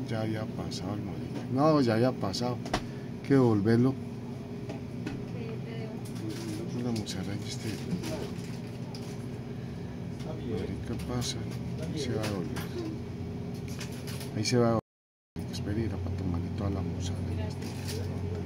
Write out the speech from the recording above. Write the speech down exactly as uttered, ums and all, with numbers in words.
ya había pasado el marica. No, ya había pasado. Hay que devolverlo. Una mozzarella este. Marica pasa. Ahí se va a devolver. Ahí se va a devolver. Espera, ir a para tomarle toda la mozzarella.